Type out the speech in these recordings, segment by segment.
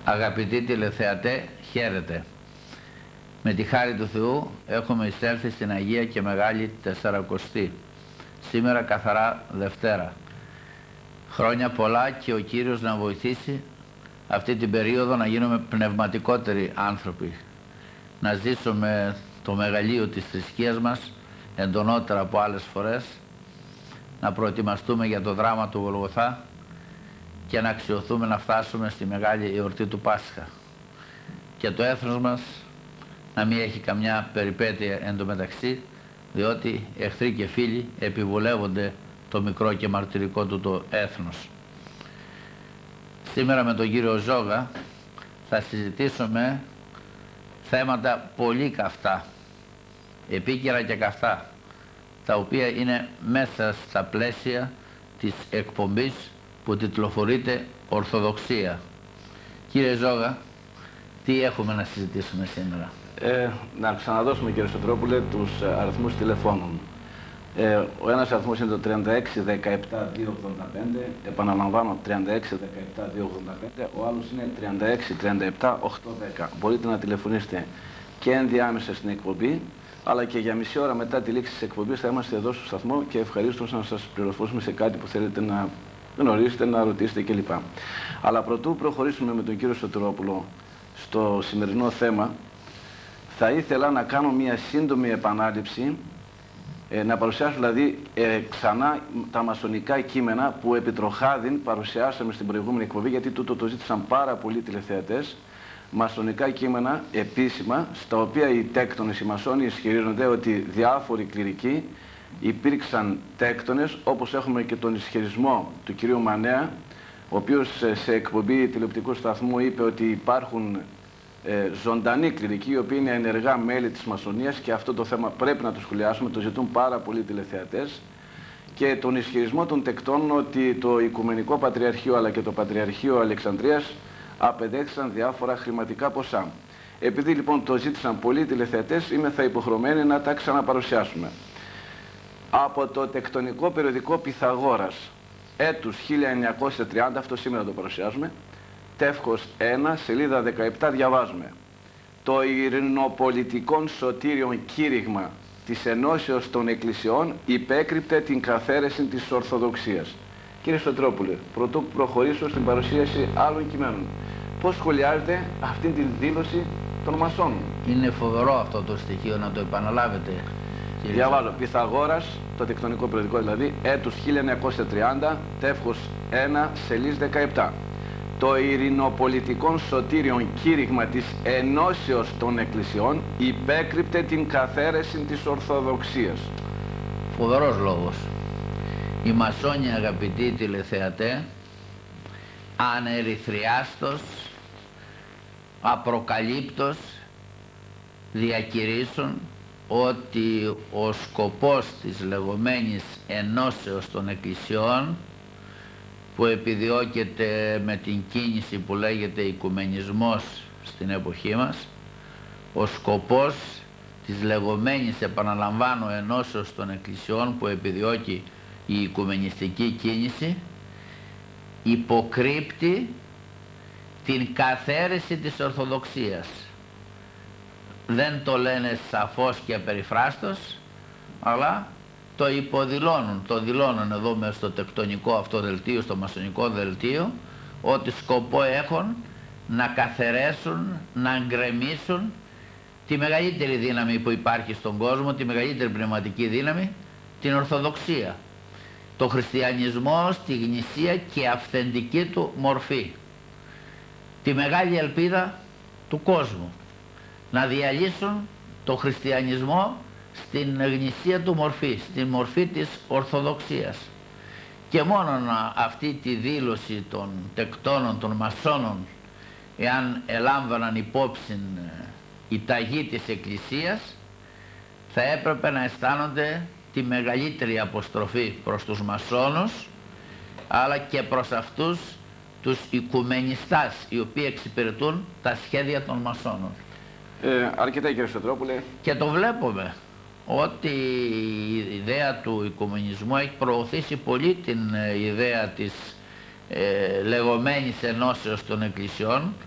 Αγαπητοί τηλεθεατέ, χαίρετε. Με τη χάρη του Θεού έχουμε εισέλθει στην Αγία και Μεγάλη Τεσσαρακοστή. Σήμερα καθαρά Δευτέρα. Χρόνια πολλά και ο Κύριος να βοηθήσει αυτή την περίοδο να γίνουμε πνευματικότεροι άνθρωποι. Να ζήσουμε το μεγαλείο της θρησκείας μας εντονότερα από άλλες φορές. Να προετοιμαστούμε για το δράμα του Γολγοθά και να αξιωθούμε να φτάσουμε στη μεγάλη εορτή του Πάσχα. Και το έθνος μας να μην έχει καμιά περιπέτεια εντωμεταξύ, διότι εχθροί και φίλοι επιβουλεύονται το μικρό και μαρτυρικό του το έθνος. Σήμερα με τον κύριο Ζόγα θα συζητήσουμε θέματα πολύ καυτά, επίκαιρα και καυτά, τα οποία είναι μέσα στα πλαίσια της εκπομπής που τιτλοφορείται Ορθοδοξία. Κύριε Ζόγα, τι έχουμε να συζητήσουμε σήμερα? Να ξαναδώσουμε, κύριε Σωτηρόπουλε, τους αριθμούς τηλεφώνων. Ο ένας αριθμός είναι το 36 17 285, επαναλαμβάνω 36 17 285, ο άλλος είναι 36 37 810. Μπορείτε να τηλεφωνήσετε και ενδιάμεσα στην εκπομπή, αλλά και για μισή ώρα μετά τη λήξη της εκπομπής θα είμαστε εδώ στο σταθμό και ευχαρίστως να σας πληροφορήσουμε σε κάτι που θέλετε να γνωρίσετε, να ρωτήσετε κλπ. Αλλά προτού προχωρήσουμε με τον κύριο Σωτηρόπουλο στο σημερινό θέμα, θα ήθελα να κάνω μια σύντομη επανάληψη, να παρουσιάσω δηλαδή ξανά τα μασονικά κείμενα που επιτροχάδιν παρουσιάσαμε στην προηγούμενη εκπομπή, γιατί τούτο το ζήτησαν πάρα πολλοί τηλεθεατές. Μασονικά κείμενα επίσημα, στα οποία οι τέκτονες, οι μασόνοι, ισχυρίζονται ότι διάφοροι κληρικοί υπήρξαν τέκτονες, όπως έχουμε και τον ισχυρισμό του κυρίου Μανέα, ο οποίος σε εκπομπή τηλεοπτικού σταθμού είπε ότι υπάρχουν ζωντανοί κληρικοί, οι οποίοι είναι ενεργά μέλη της μασονίας, και αυτό το θέμα πρέπει να το σχολιάσουμε, το ζητούν πάρα πολλοί τηλεθεατές, και τον ισχυρισμό των τεκτών ότι το Οικουμενικό Πατριαρχείο αλλά και το Πατριαρχείο Αλεξανδρίας απεδέχθησαν διάφορα χρηματικά ποσά. Επειδή λοιπόν το ζήτησαν πολλοί τηλεθεατές, θα υποχρεωμένοι να τα ξαναπαρουσιάσουμε. Από το τεκτονικό περιοδικό Πυθαγόρας, έτους 1930, αυτό σήμερα το παρουσιάζουμε, τεύχος 1, σελίδα 17, διαβάζουμε: το ειρηνοπολιτικόν σωτήριον κήρυγμα της ενώσεως των εκκλησιών υπέκρυπτε την καθαίρεση της Ορθοδοξίας. Κύριε Σωτηρόπουλε, πρωτού προχωρήσω στην παρουσίαση άλλων κειμένων, πώς σχολιάζετε αυτή τη δήλωση των μασόνων? Είναι φοβερό αυτό το στοιχείο, να το επαναλάβετε. Διαβάζω: Πυθαγόρας, το τεκτονικό περιοδικό δηλαδή, έτους 1930, τεύχος 1, σελίδα 17. Το ειρηνοπολιτικόν σωτήριον κήρυγμα της ενώσεως των εκκλησιών υπέκρυπτε την καθαίρεση της Ορθοδοξίας. Φοβερός λόγος. Οι μασόνοι, αγαπητοί τηλεθεατέ, ανερυθριάστος, απροκαλύπτος διακηρύσσουν ότι ο σκοπός της λεγόμενης ενώσεως των εκκλησιών, που επιδιώκεται με την κίνηση που λέγεται οικουμενισμός στην εποχή μας, ο σκοπός της λεγόμενης, επαναλαμβάνω, ενώσεως των εκκλησιών που επιδιώκει η οικουμενιστική κίνηση, υποκρύπτει την καθαίρεση της Ορθοδοξίας. Δεν το λένε σαφώς και απεριφράστος, αλλά το υποδηλώνουν, το δηλώνουν εδώ μέσα στο τεκτονικό αυτό δελτίο, στο μασονικό δελτίο, ότι σκοπό έχουν να καθαιρέσουν, να γκρεμίσουν τη μεγαλύτερη δύναμη που υπάρχει στον κόσμο, τη μεγαλύτερη πνευματική δύναμη, την Ορθοδοξία. Το χριστιανισμό στη γνησία και αυθεντική του μορφή. Τη μεγάλη ελπίδα του κόσμου. Να διαλύσουν το χριστιανισμό στην γνησία του μορφή, στην μορφή της Ορθοδοξίας. Και μόνο αυτή τη δήλωση των τεκτώνων, των μασόνων, εάν ελάμβαναν υπόψη η ταγή της Εκκλησίας, θα έπρεπε να αισθάνονται τη μεγαλύτερη αποστροφή προς τους μασόνους, αλλά και προς αυτούς τους οικουμενιστάς, οι οποίοι εξυπηρετούν τα σχέδια των μασόνων. Αρκετά, κύριε Σωτηρόπουλε. Και το βλέπουμε ότι η ιδέα του οικουμενισμού έχει προωθήσει πολύ την ιδέα της λεγόμενης ενώσεως των εκκλησιών,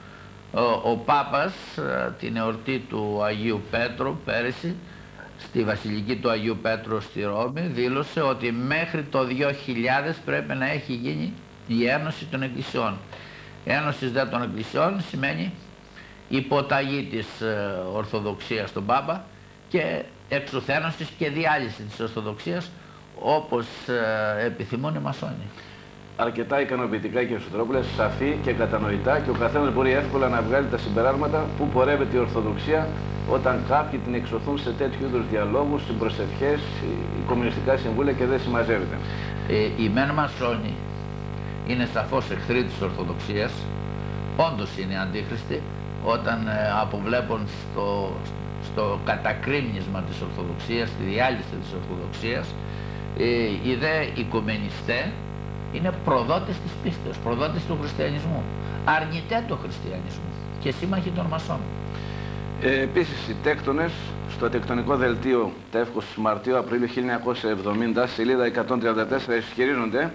Ο Πάπας την εορτή του Αγίου Πέτρου πέρυσι, στη Βασιλική του Αγίου Πέτρου στη Ρώμη, δήλωσε ότι μέχρι το 2000 πρέπει να έχει γίνει η Ένωση των Εκκλησιών. Ένωση δε των Εκκλησιών σημαίνει υποταγή της Ορθοδοξίας στον Πάπα και εξουθένωσης και διάλυση της Ορθοδοξίας, όπως επιθυμούν οι μασόνοι. Αρκετά ικανοποιητικά, κύριε Σωτηρόπουλε, σαφή και κατανοητά, και ο καθένας μπορεί εύκολα να βγάλει τα συμπεράσματα που πορεύεται η Ορθοδοξία όταν κάποιοι την εξωθούν σε τέτοιου είδους διαλόγους, συμπροσευχές, κομμουνιστικά συμβούλια και δεν συμμαζεύεται. Οι μεν μασόνοι είναι σαφώς εχθροί της Ορθοδοξίας, όντως είναι αντίχριστοι όταν αποβλέπουν στο κατακρίμνισμα της Ορθοδοξίας, στη διάλυση της Ορθοδοξίας. Οι δε οικουμενιστές είναι προδότες της πίστεως, προδότες του χριστιανισμού, αρνητέ του χριστιανισμού και σύμμαχοι των μασόνων. Επίσης, οι τέκτονες στο τεκτονικό δελτίο τεύχος Μαρτίου-Απρίλιο 1970, σελίδα 134, ισχυρίζονται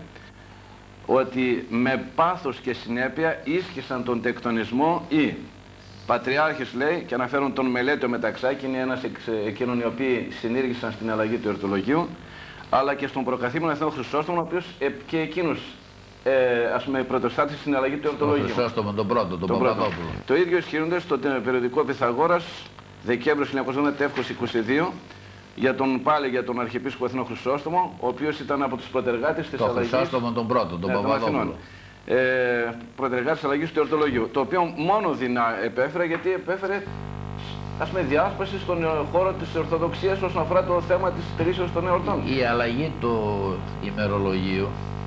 ότι με πάθος και συνέπεια ίσχυσαν τον τεκτονισμό οι πατριάρχες, λέει, και αναφέρουν τον Μελέτιο Μεταξάκη, είναι ένας εκείνων οι οποίοι συνήργησαν στην αλλαγή του εορτολογίου, αλλά και στον προκαθήμενο Εθνό Χρυσόστομο, ο οποίος και εκείνος ας πούμε πρωτοστάτησε στην αλλαγή του εορτολογίου. Τον Χρυσόστομο, τον πρώτο, τον Παπαδόπουλο. Το ίδιο ισχυρούνται στο περιοδικό Πυθαγόρας, Δεκέμβριο 1980, τεύχος 22, πάλι για τον Αρχιεπίσκοπο Εθνό Χρυσόστομο, ο οποίος ήταν από τους πρωτεργάτες της αλλαγής. Το Χρυσόστομο τον πρώτο, τον Παπαδόπουλο. Πρωτεργάτης της αλλαγής του εορτολογίου, το οποίο μόνο δεινά επέφερε, γιατί επέφερε, ας πούμε, διάσπαση στον χώρο της Ορθοδοξίας όσον αφορά το θέμα της τηρήσεως των εορτών. Η αλλαγή του ημερολογίου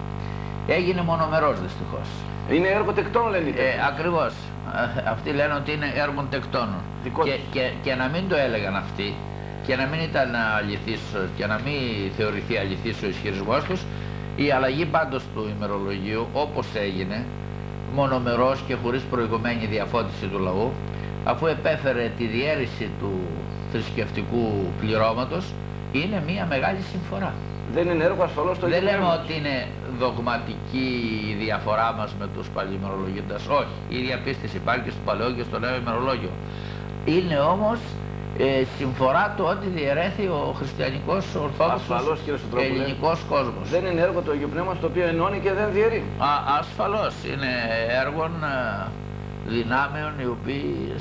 έγινε μονομερός, δυστυχώς. Είναι έργο τεκτώνων, λένε. Ακριβώς. Αυτοί λένε ότι είναι έργο τεκτώνων. Και να μην το έλεγαν αυτοί, και να μην ήταν αληθής, και να μην θεωρηθεί αληθής ο ισχυρισμός τους, η αλλαγή πάντως του ημερολογίου, όπως έγινε, μονομερός και χωρίς προηγουμένη διαφώτιση του λαού, αφού επέφερε τη διαίρεση του θρησκευτικού πληρώματος, είναι μια μεγάλη συμφορά. Δεν είναι έργο ασφαλώς το ίδιο. Δεν λέμε ότι είναι δογματική η διαφορά μας με τους παλιημερολογίτες. Όχι, η ίδια πίστης υπάρχει και στο παλαιό και στο νέο ημερολόγιο. Είναι όμως συμφορά του ότι διαιρέθη ο χριστιανικός ορθόδοξος ελληνικός κόσμος. Δεν είναι έργο το Αγίου Πνεύματος το οποίο ενώνει και δεν διαιρεί. Ασφαλώς είναι έργο δυνάμεων οι οποίοι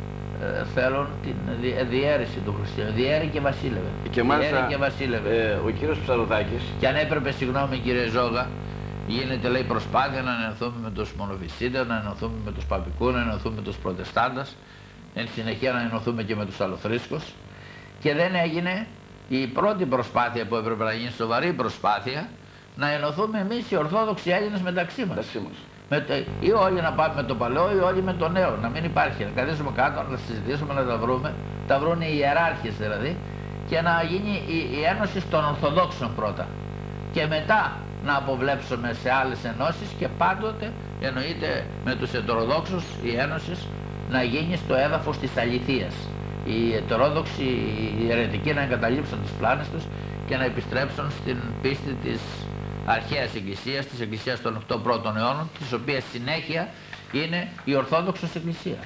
θέλουν την διαίρεση του χριστιανού. Διέρη και βασίλευε. Και μάλιστα ο κύριος Ψαροδάκης. Και αν έπρεπε, συγγνώμη κύριε Ζόγα, γίνεται, λέει, προσπάθεια να ενωθούμε με τους μονοφυσίτες, να ενωθούμε με τους παπικούς, να ενωθούμε με τους προτεστάντες, εν συνεχεία να ενωθούμε και με τους αλλοθρήσκους, και δεν έγινε η πρώτη προσπάθεια που έπρεπε να γίνει, σοβαρή προσπάθεια, να ενωθούμε εμείς οι Ορθόδοξοι Έλληνες μεταξύ μας. Ή όλοι να πάμε με το παλαιό ή όλοι με το νέο, να μην υπάρχει. Να καθίσουμε κάτω, να συζητήσουμε, να τα βρούμε, τα βρουν οι ιεράρχες δηλαδή, και να γίνει η ένωση των Ορθοδόξων πρώτα. Και μετά να αποβλέψουμε σε άλλες ενώσεις, και πάντοτε εννοείται με τους Ετεροδόξους η ένωση να γίνει στο έδαφος της αληθείας. Οι Ετερόδοξοι, οι αιρετικοί, να εγκαταλείψουν τις πλάνες τους και να επιστρέψουν στην πίστη της αρχαίας Εκκλησίας, της Εκκλησίας των 8 πρώτων αιώνων, της οποίας συνέχεια είναι η Ορθόδοξος Εκκλησία.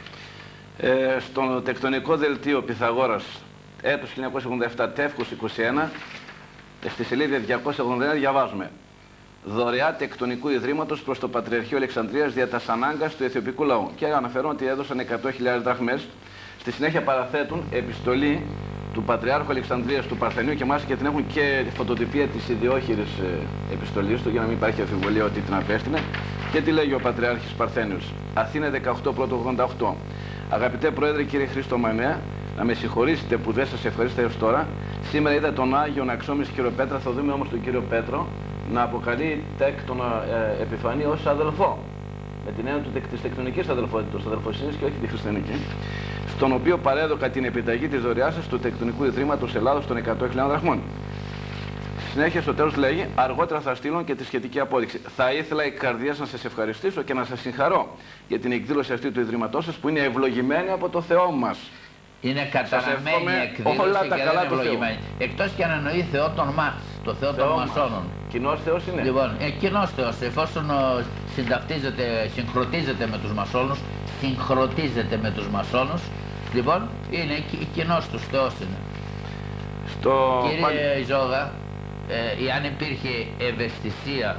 Στο τεκτονικό δελτίο Πυθαγόρας, έτος 1987, τεύχος 21, στη σελίδα 281 διαβάζουμε: δωρεά τεκτονικού ιδρύματος προς το Πατριαρχείο Αλεξανδρίας δια τας ανάγκας του Αιθιοπικού λαού. Και αναφέρουν ότι έδωσαν 100.000 δραχμές. Στη συνέχεια παραθέτουν επιστολή του Πατριάρχου Αλεξανδρίας του Παρθενίου, και μάλιστα και την έχουν και φωτοτυπία της ιδιόχειρης επιστολής του, για να μην υπάρχει αμφιβολία ότι την απέστεινε. Και τι λέγει ο Πατριάρχης Παρθένιος: Αθήνα 18 πρώτο 88. Αγαπητέ Πρόεδρε, κύριε Χρήστο Μανέα, να με συγχωρήσετε που δεν σας ευχαριστώ έως τώρα. Σήμερα είδα τον Άγιον Αξιόμης κύριο Πέτρα, θα δούμε όμως τον κύριο Πέτρο να αποκαλεί τέκτονα επιφανή ως αδελφό. Με την έννοια της τεκτονικής αδελφότητας, αδελφοσύνης και όχι τη χριστιανική. Στον οποίο παρέδωκα την επιταγή της δωρεάς σας του Τεκτονικού Ιδρύματος Ελλάδος των 100.000 δραχμών. Στη συνέχεια, στο τέλος λέγει: αργότερα θα στείλω και τη σχετική απόδειξη. Θα ήθελα εκ καρδιάς να σας ευχαριστήσω και να σας συγχαρώ για την εκδήλωση αυτή του Ιδρύματός σας, που είναι ευλογημένη από το Θεό μας. Είναι καταραμένη εκδήλωση όλα τα και καλά δεν ευλογημένη. Εκτός και αν εννοεί Θεό των μας, το Θεό των μασόνων. Κοινός Θεός είναι. Λοιπόν, κοινός Θεός, εφόσον συνταυτίζεται, συγχρονίζεται με τους μασόνους, συγχρονίζεται με τους μασόνους. Λοιπόν, είναι κοινός τους Θεός είναι. Κύριε Ζώγα, αν υπήρχε ευαισθησία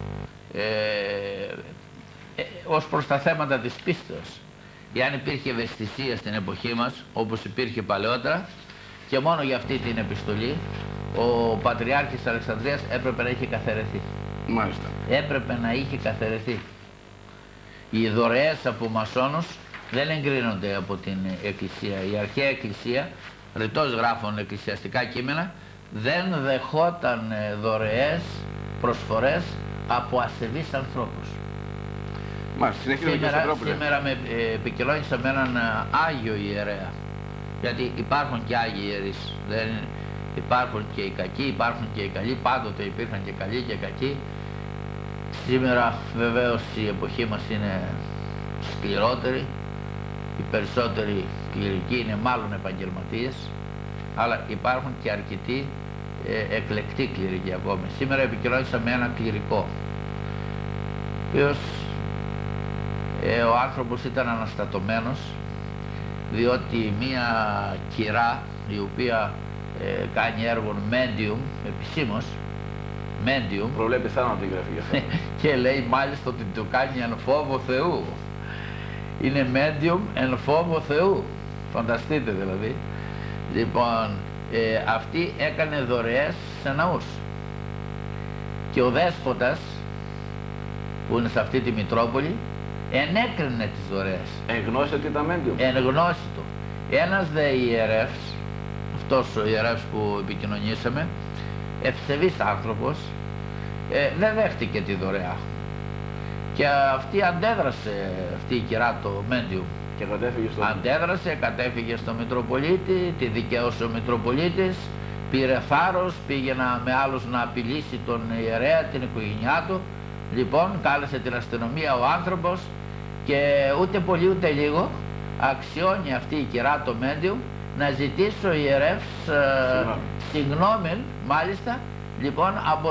ως προς τα θέματα της πίστεως, αν υπήρχε ευαισθησία στην εποχή μας, όπως υπήρχε παλαιότερα, και μόνο για αυτή την επιστολή, ο Πατριάρχης Αλεξανδρίας έπρεπε να είχε καθαιρεθεί. Μάλιστα. Έπρεπε να είχε καθαιρεθεί. Οι δωρεές από μασόνους δεν εγκρίνονται από την Εκκλησία. Η αρχαία Εκκλησία, ρητός γράφουν εκκλησιαστικά κείμενα, δεν δεχόταν δωρεές, προσφορές από ασεβείς ανθρώπους. Σήμερα με επικοινώνησα με έναν Άγιο Ιερέα, γιατί υπάρχουν και Άγιοι Ιερείς, δεν υπάρχουν και οι κακοί, υπάρχουν και οι καλοί, πάντοτε υπήρχαν και καλοί και κακοί. Σήμερα βεβαίως η εποχή μας είναι σκληρότερη, οι περισσότεροι κληρικοί είναι μάλλον επαγγελματίες, αλλά υπάρχουν και αρκετοί εκλεκτοί κληρικοί ακόμη. Σήμερα επικοινώνησα με έναν κληρικό, ο οποίος ο άνθρωπος ήταν αναστατωμένος, διότι μία κυρά η οποία κάνει έργο medium, επισήμως medium, προβλέπει θάνατο η γραφή για αυτό. και λέει μάλιστα ότι το κάνει εν φόβο Θεού. Είναι medium εν φόβο Θεού. Φανταστείτε δηλαδή. Λοιπόν, αυτή έκανε δωρεές σε ναούς. Και ο δέσποτας που είναι σε αυτή τη Μητρόπολη ενέκρινε τις δωρεές. Εγνώσε τι ήταν medium. Εγνώστητο. Ένας δε ιερεύς, αυτός ο ιερεύς που επικοινωνήσαμε, ευσεβής άνθρωπος, δεν δέχτηκε τη δωρεά. Και αυτή αντέδρασε, αυτή η κυρά, το medium. Και κατέφυγε στο... Αντέδρασε, κατέφυγε στο Μητροπολίτη, τη δικαίωσε ο Μητροπολίτης, πήρε θάρρος, πήγε με άλλους να απειλήσει τον ιερέα, την οικογένειά του. Λοιπόν, κάλεσε την αστυνομία ο άνθρωπος και ούτε πολύ ούτε λίγο αξιώνει αυτή η κυρά, το medium, να ζητήσει ο ιερεύς συγγνώμη, μάλιστα, λοιπόν,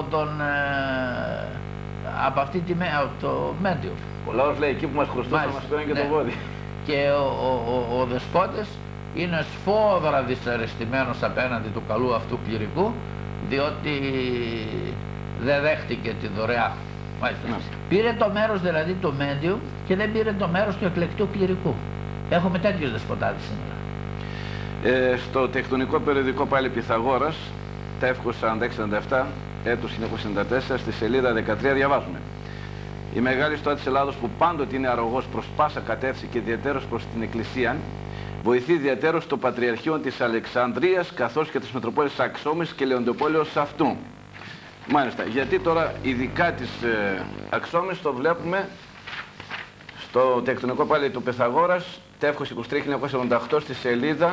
από αυτή το medium. Ο λαός λέει εκεί που μας χρωστούν θα μας παίρνει και το βόδι. Και ο δεσπότης είναι σφόδρα δυσαρεστημένος απέναντι του καλού αυτού κληρικού, διότι δεν δέχτηκε τη δωρεά. Πήρε το μέρος δηλαδή του medium και δεν πήρε το μέρος του εκλεκτού κληρικού. Έχουμε τέτοιους δεσποτάδες σήμερα. Στο τεκτονικό περιοδικό πάλι Πυθαγόρας, τεύχος 46-47, έτος 1994, στη σελίδα 13 διαβάζουμε: η μεγάλη ιστορία της Ελλάδος, που πάντοτε είναι αρρωγός προς πάσα κατεύθυνση και ιδιαιτέρως προς την Εκκλησία, βοηθεί ιδιαιτέρως το Πατριαρχείο της Αλεξανδρίας καθώς και της Μητροπόλης Αξόμης και Λεοντοπόλεως αυτού. Μάλιστα, γιατί τώρα ειδικά της Αξόμης το βλέπουμε στο τεκτονικό πάλι του Πυθαγόρας, τεύχος 23-1988, στη σελίδα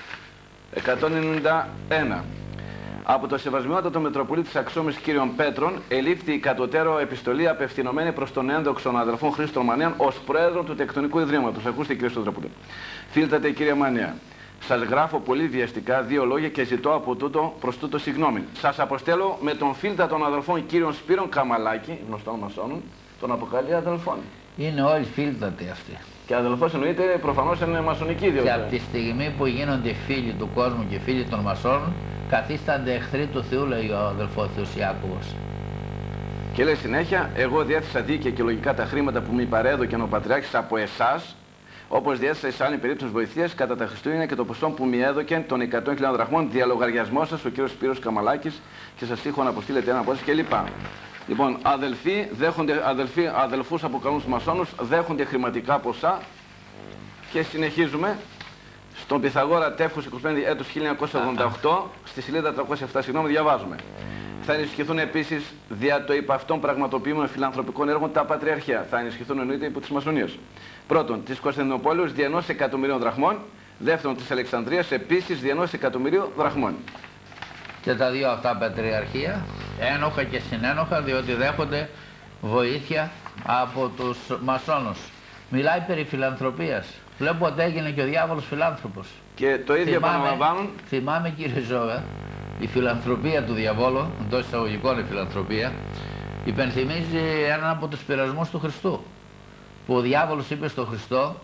191. Από το σεβασμιότατο Μητροπολίτη της Αξόμης κύριον Πέτρων ελήφθη η κατωτέρω επιστολή απευθυνωμένη προς τον ένδοξον αδελφόν Χρήστο Μανίαν ως πρόεδρο του Τεκτονικού Ιδρύματος. Ακούστε κύριε Στοδραπούλη. Φίλτατε κύριε Μανία, σας γράφω πολύ βιαστικά δύο λόγια και ζητώ από τούτο προς τούτο συγγνώμη. Σας αποστέλω με τον φίλτατον αδελφόν κύριον Σπύρον Καμαλάκη, γνωστόν μασόνων, τον αποκαλεί αδελφόν. Είναι όλοι φίλτατοι αυτοί. Και αδελφός εννοείται προφανώς είναι μασονική ιδιότητα. Και από τη στιγμή που γίνονται φίλοι του κόσμου και φίλοι των μασόνων, καθίστανται εχθροί του Θεού, λέει ο αδελφός Θεός Ιάκωβος. Και λέει συνέχεια: εγώ διέθεσα δίκαια και λογικά τα χρήματα που μου παρέδωκε ο Πατριάρχης από εσάς, όπως διέθεσα σε άλλη περίπτωση βοηθείας κατά τα Χριστούγεννα και το ποσό που μου έδωκε των 100.000 δραχμών, διαλογαριασμό σας ο κύριος Σπύρος Καμαλάκης, και σας τύχω να αποστείλετε ένα από εσάς κλπ. Λοιπόν, αδελφοί δέχονται, αδελφούς από καλούς μασόνους δέχονται χρηματικά ποσά. Και συνεχίζουμε. Στον Πυθαγόρα τεύχος 25 έτος 1988, στη σελίδα 307, συγγνώμη, διαβάζουμε: θα ενισχυθούν επίσης δια το υπ' αυτών πραγματοποιούμενων φιλανθρωπικών έργων τα Πατριαρχία. Θα ενισχυθούν εννοείται υπό της Μασονίας. Πρώτον, της Κωνσταντινούπολης δια 1 εκατομμυρίων δραχμών. Δεύτερον, της Αλεξανδρίας επίσης δια 1 εκατομμυρίου δραχμών. Και τα δύο αυτά Πατριαρχία ένοχα και συνένοχα, διότι δέχονται βοήθεια από τους μασόνους. Μιλάει περί φιλανθρωπίας. Βλέπω ότι έγινε και ο διάβολος φιλάνθρωπος. Και το ίδιο επαναλαμβάνουν. Θυμάμαι κύριε Ζώγα, η φιλανθρωπία του διαβόλου, εντός εισαγωγικών η φιλανθρωπία, υπενθυμίζει έναν από τους πειρασμούς του Χριστού. Που ο διάβολος είπε στον Χριστό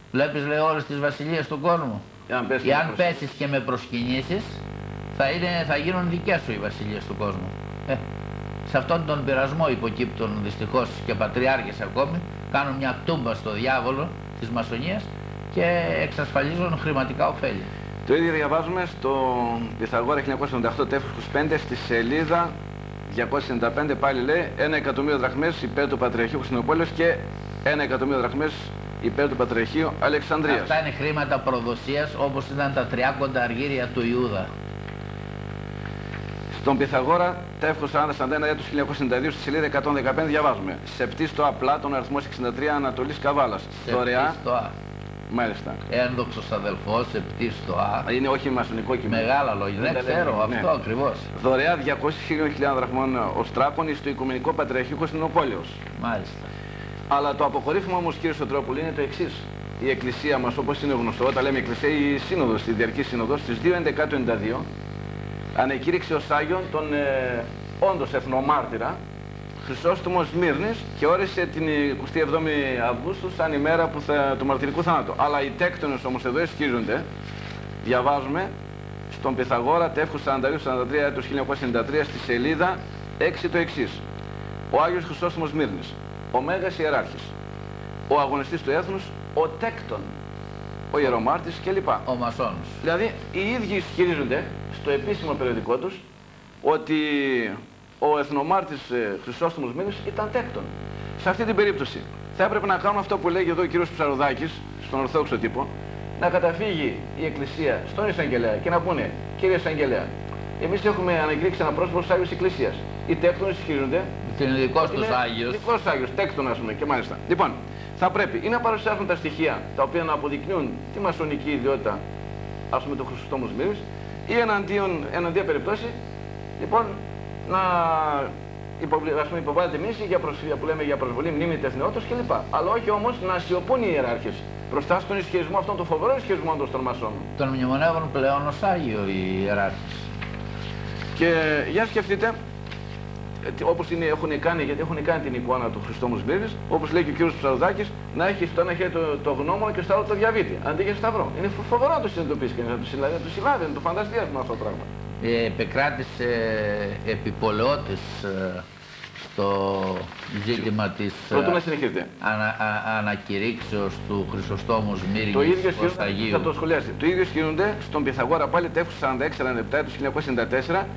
Βλέπεις, λέει, όλες τις βασιλείες του κόσμου. Εάν πέσεις και με προσκυνήσεις, θα γίνουν δικές σου οι βασιλείες του κόσμου. Σε αυτόν τον πειρασμό υποκύπτουν δυστυχώς και πατριάρχες ακόμη, κάνουν μια τούμπα στο διάβολο της μασονίας και εξασφαλίζουν χρηματικά ωφέλη. Το ίδιο διαβάζουμε στο Πυθαγόρα 1998 τεύχος 25 στη σελίδα 295, πάλι λέει 1.000.000 δραχμές υπέρ του Πατριαρχείου Κωνσταντινούπολης και 1.000.000 δραχμές υπέρ του Πατριαρχείου Αλεξανδρίας. Αυτά είναι χρήματα προδοσίας, όπως ήταν τα 30 αργύρια του Ιούδα. Στον Πυθαγόρα τεύχος 40-41 έτους 1992 στη σελίδα 115 διαβάζουμε Σεπτή στο Απλάτων, αριθμός 63, Ανατολής Καβάλας. Δωρεά. Μάλιστα. Ένδοξος αδελφός, Σεπτή στο Α. Είναι όχι μασονικό κείμενο. Μεγάλα λόγια. Δεν ξέρω, αυτό ακριβώς. Δωρεά 200.000 δραχμών ως τράκον στο Οικουμενικό Πατριαρχείο Κωνσταντινούπολεως. Μάλιστα. Αλλά το αποκορύφωμα όμως, κύριε Σωτρόπουλη, είναι το εξής. Η Εκκλησία μας, όπως είναι γνωστό, όταν λέμε Εκκλησία, η Σύνοδος, η Διαρκή Σύνοδος, στις 2/11/92 ανεκήρυξε ως Άγιον τον όντως εθνομάρτυρα Χρυσόστομο Σμύρνης και όρισε την 27η Αυγούστου σαν ημέρα του μαρτυρικού θάνατου. Αλλά οι τέκτονες όμως εδώ ισχύζονται, διαβάζουμε στον Πυθαγόρα τεύχους 42-43 έτους 1993 στη σελίδα 6 το εξής. Ο Άγιος Χρυσόστομος Σμύρνης, ο Μέγας Ιεράρχης, ο αγωνιστής του έθνους, ο τέκτον, ο ιερομάρτης κλπ. Ο μασόνος. Δηλαδή οι ίδιοι ισχυρίζονται στο επίσημο περιοδικό τους ότι ο εθνομάρτης Χρυσόστομος Σμύρνης ήταν τέκτον. Σε αυτή την περίπτωση θα έπρεπε να κάνουμε αυτό που λέγει εδώ ο κύριος Ψαροδάκης στον Ορθόδοξο τύπο, να καταφύγει η Εκκλησία στον Εισαγγελέα και να πούνε, κύριε Εισαγγελέα, εμείς έχουμε ανακηρύξει ένα πρόσωπο της Άγιος Εκκλησίας. Οι τέκτονες ισχυρίζονται. Είναι δικός τους Άγιος. Δικός Άγιος, τέκτον ας πούμε και μάλιστα. Λοιπόν, θα πρέπει ή να παρουσιάσουν τα στοιχεία τα οποία να αποδεικνύουν τη μασονική ιδιότητα, ας πούμε, του Χρυσόστομου Σμύρνης, ή εναντία περιπτώσει, λοιπόν, να υποβάλλεται μήνυση για προσφυγή που λέμε για προσβολή μνήμη τεθνεότητος κλπ. Αλλά όχι όμως να σιωπούν οι ιεράρχες μπροστά στον ισχυρισμό αυτόν, τον φοβερό ισχυρισμό των μασόνων. Τον μνημονεύουν πλέον ως Άγιο οι ιεράρχες. Και για σκεφτείτε, όπως έχουν κάνει, γιατί έχουν κάνει την εικόνα του Χρυσόστομου Σμύρνης, όπως λέει και ο κύριος Ψαροδάκης, να έχει στο ένα χέρι το γνώμονα και στο άλλο το διαβήτη, αντί για σταυρό. Είναι φοβερό να το συνειδητοποιήσει και να το συλλάβει, να το φανταστεί αυτό το πράγμα. Επεκράτησε επιπολαιότης στο ζήτημα της ανακηρύξεως του Χρυσοστόμου Σμύρνης ως Αγίου. Θα το σχολιάσετε. Το ίδιο ισχυρούνται στον Πυθαγόρα πάλι τεύχους 46-47 του 1994